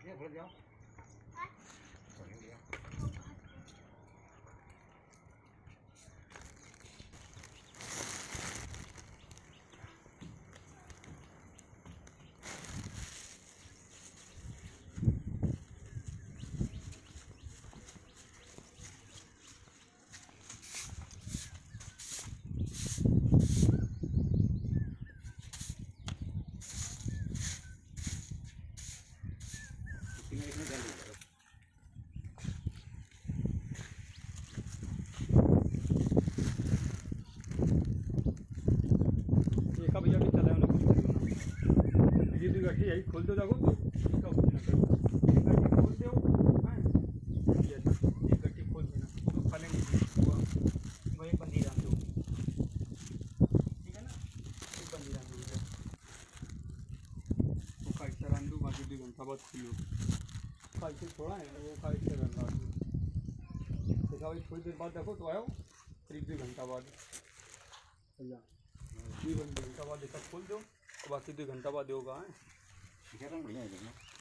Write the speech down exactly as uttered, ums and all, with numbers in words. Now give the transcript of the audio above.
यही खोल दो जागो तो इसका कुछ ना करो, गट्टी खोल दो, हाँ ये ये गट्टी खोल देना तो फलेंगे वही बंदी डाल दो, ठीक है ना, एक बंदी डाल दो तो खाई से डाल दो, बाकी दो घंटा बाद खुलो, खाई से थोड़ा है वो खाई से डाल दो, देखा भाई थोड़ी देर बाद देखो तो आयो करीब दो घंटा बाद भैया दो घंटा बाद देखा खोल दो, बाकी दो घंटा बाद होगा है। बढ़िया है।